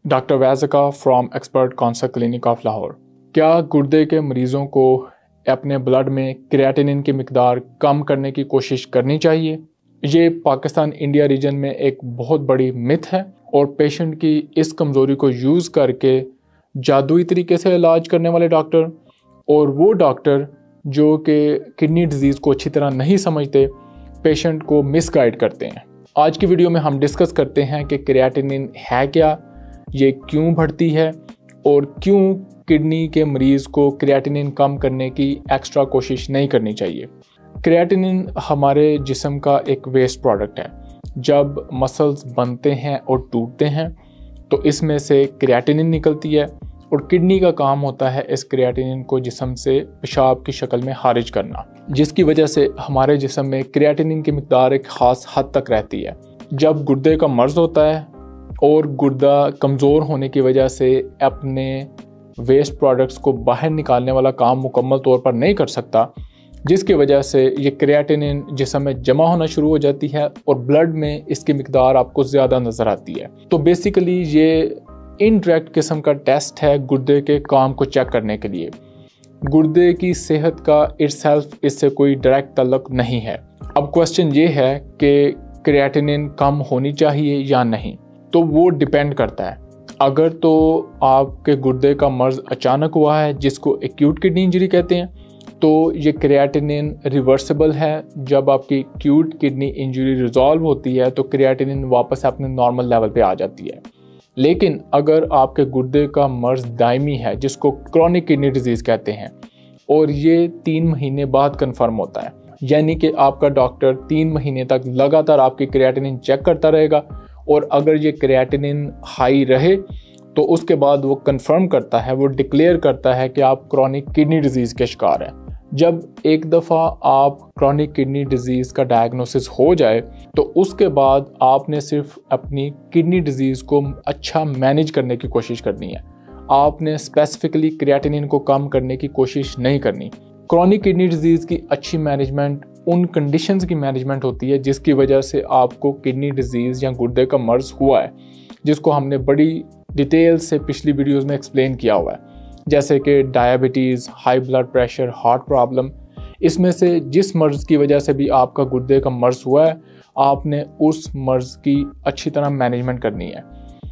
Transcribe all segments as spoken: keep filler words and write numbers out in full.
Doctor वैज़का from expert काउंसर clinic of Lahore. क्या गुर्दे के मरीज़ों को अपने ब्लड में क्रिएटिनिन की मिकदार कम करने की कोशिश करनी चाहिए? ये पाकिस्तान इंडिया रीजन में एक बहुत बड़ी मिथ है और पेशेंट की इस कमज़ोरी को यूज़ करके जादुई तरीके से इलाज करने वाले डॉक्टर और वो डॉक्टर जो कि किडनी डिजीज़ को अच्छी तरह नहीं समझते पेशेंट को मिसगाइड करते हैं। आज की वीडियो में हम डिस्कस करते हैं कि क्रिएटिनिन है क्या, ये क्यों बढ़ती है और क्यों किडनी के मरीज़ को क्रिएटिनिन कम करने की एक्स्ट्रा कोशिश नहीं करनी चाहिए। क्रिएटिनिन हमारे जिस्म का एक वेस्ट प्रोडक्ट है। जब मसल्स बनते हैं और टूटते हैं तो इसमें से क्रिएटिनिन निकलती है और किडनी का काम होता है इस क्रिएटिनिन को जिस्म से पेशाब की शक्ल में खारिज करना, जिसकी वजह से हमारे जिस्म में क्रिएटिनिन की मिकदार एक ख़ास हद तक रहती है। जब गुर्दे का मर्ज़ होता है और गुर्दा कमज़ोर होने की वजह से अपने वेस्ट प्रोडक्ट्स को बाहर निकालने वाला काम मुकम्मल तौर पर नहीं कर सकता, जिसकी वजह से ये क्रिएटिनिन जिस्म में जमा होना शुरू हो जाती है और ब्लड में इसकी मिकदार आपको ज़्यादा नज़र आती है। तो बेसिकली ये इनडायरेक्ट किस्म का टेस्ट है गुर्दे के काम को चेक करने के लिए। गुर्दे की सेहत का इटसेल्फ इससे कोई डायरेक्ट ताल्लुक नहीं है। अब क्वेश्चन ये है कि क्रिएटिनिन कम होनी चाहिए या नहीं, तो वो डिपेंड करता है। अगर तो आपके गुर्दे का मर्ज़ अचानक हुआ है जिसको एक्यूट किडनी इंजरी कहते हैं, तो ये क्रिएटिनिन रिवर्सिबल है। जब आपकी एक्यूट किडनी इंजरी रिजॉल्व होती है तो क्रिएटिनिन वापस अपने नॉर्मल लेवल पे आ जाती है। लेकिन अगर आपके गुर्दे का मर्ज़ दायमी है जिसको क्रॉनिक किडनी डिजीज़ कहते हैं और ये तीन महीने बाद कंफर्म होता है, यानी कि आपका डॉक्टर तीन महीने तक लगातार आपकी क्रिएटिनिन चेक करता रहेगा और अगर ये क्रिएटिनिन हाई रहे तो उसके बाद वो कंफर्म करता है, वो डिक्लेयर करता है कि आप क्रॉनिक किडनी डिजीज़ के शिकार हैं। जब एक दफ़ा आप क्रॉनिक किडनी डिजीज़ का डायग्नोसिस हो जाए तो उसके बाद आपने सिर्फ अपनी किडनी डिजीज़ को अच्छा मैनेज करने की कोशिश करनी है। आपने स्पेसिफिकली क्रिएटिनिन को कम करने की कोशिश नहीं करनी। क्रॉनिक किडनी डिजीज़ की अच्छी मैनेजमेंट उन कंडीशंस की मैनेजमेंट होती है जिसकी वजह से आपको किडनी डिजीज़ या गुर्दे का मर्ज़ हुआ है, जिसको हमने बड़ी डिटेल से पिछली वीडियोज़ में एक्सप्लेन किया हुआ है, जैसे कि diabetes, high blood pressure, heart problem. इसमें से जिस मर्ज़ की वजह से भी आपका गुर्दे का मर्ज़ हुआ है, आपने उस मर्ज़ की अच्छी तरह मैनेजमेंट करनी है।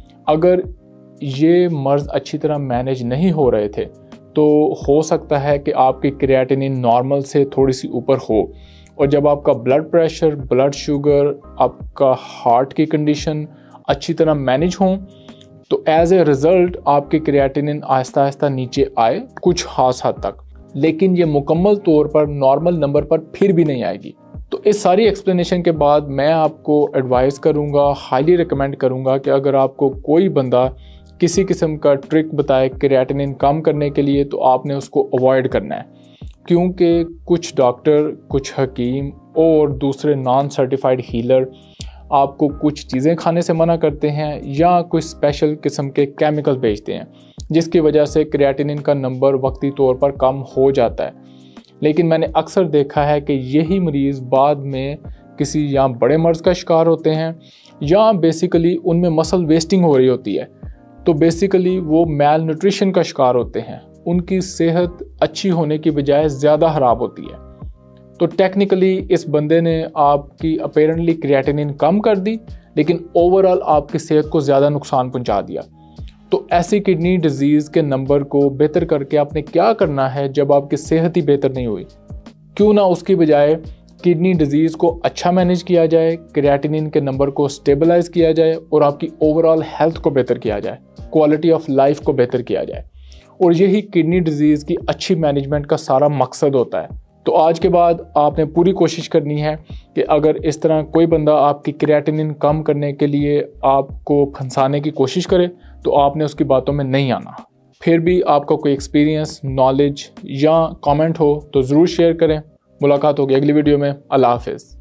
अगर ये मर्ज़ अच्छी तरह मैनेज नहीं हो रहे थे तो हो सकता है कि आपकी क्रिएटिनिन नॉर्मल से थोड़ी सी ऊपर हो, और जब आपका ब्लड प्रेशर, ब्लड शुगर, आपका हार्ट की कंडीशन अच्छी तरह मैनेज हों तो एज ए रिज़ल्ट आपकी क्रिएटिनिन आहिस्ता आहिस्ता नीचे आए कुछ खास हद तक, लेकिन ये मुकम्मल तौर पर नॉर्मल नंबर पर फिर भी नहीं आएगी। तो इस सारी एक्सप्लेनेशन के बाद मैं आपको एडवाइस करूँगा, हाईली रिकमेंड करूँगा कि अगर आपको कोई बंदा किसी किस्म का ट्रिक बताए क्रिएटिनिन कम करने के लिए तो आपने उसको अवॉइड करना है, क्योंकि कुछ डॉक्टर, कुछ हकीम और दूसरे नॉन सर्टिफाइड हीलर आपको कुछ चीज़ें खाने से मना करते हैं या कुछ स्पेशल किस्म के केमिकल बेचते हैं जिसकी वजह से क्रिएटिनिन का नंबर वक्ती तौर पर कम हो जाता है। लेकिन मैंने अक्सर देखा है कि यही मरीज़ बाद में किसी या बड़े मर्ज़ का शिकार होते हैं या बेसिकली उनमें मसल वेस्टिंग हो रही होती है, तो बेसिकली वो मैल न्यूट्रिशन का शिकार होते हैं। उनकी सेहत अच्छी होने की बजाय ज़्यादा ख़राब होती है। तो टेक्निकली इस बंदे ने आपकी अपेरेंटली क्रिएटिनिन कम कर दी, लेकिन ओवरऑल आपकी सेहत को ज़्यादा नुकसान पहुंचा दिया। तो ऐसी किडनी डिजीज़ के नंबर को बेहतर करके आपने क्या करना है जब आपकी सेहत ही बेहतर नहीं हुई? क्यों ना उसकी बजाय किडनी डिजीज़ को अच्छा मैनेज किया जाए, क्रिएटिनिन के नंबर को स्टेबलाइज किया जाए और आपकी ओवरऑल हेल्थ को बेहतर किया जाए, क्वालिटी ऑफ लाइफ को बेहतर किया जाए। और यही किडनी डिजीज़ की अच्छी मैनेजमेंट का सारा मकसद होता है। तो आज के बाद आपने पूरी कोशिश करनी है कि अगर इस तरह कोई बंदा आपकी क्रिएटिनिन कम करने के लिए आपको फंसाने की कोशिश करे तो आपने उसकी बातों में नहीं आना। फिर भी आपका कोई एक्सपीरियंस, नॉलेज या कमेंट हो तो ज़रूर शेयर करें। मुलाकात होगी अगली वीडियो में। अल्लाह हाफ़िज़।